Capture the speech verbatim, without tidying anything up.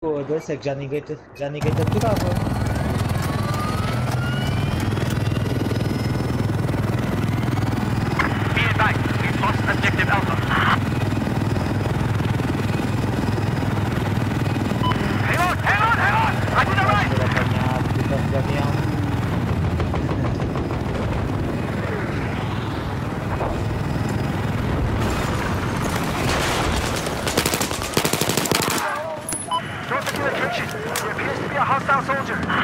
Dosek, Johnny Gator. Johnny Gator tu lah apa? Be advised, we've lost objective Alpha. Hang on, hang on, hang on! I did it right! Sudah banyak kita Johnny yang Drop into attention. There appears to be a hostile soldier.